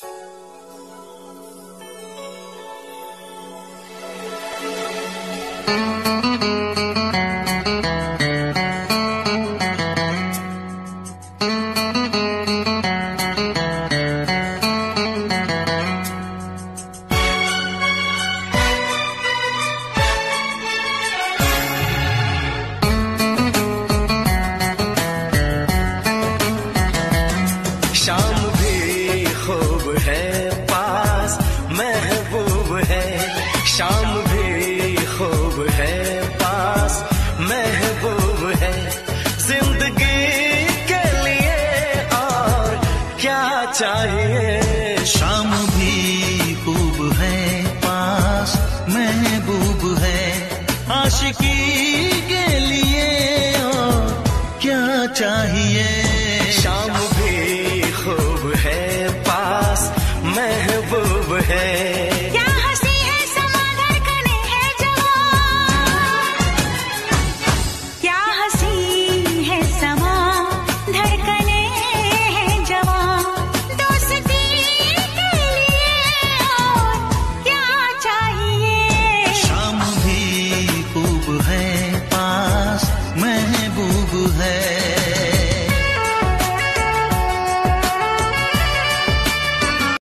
शाम भी खूब है पास महबूब है, शाम भी खूब है पास महबूब है, जिंदगी के लिए और क्या चाहिए। शाम भी खूब है पास महबूब है, आशिकी के लिए और क्या चाहिए। शाम भी खूब है पास महबूब है।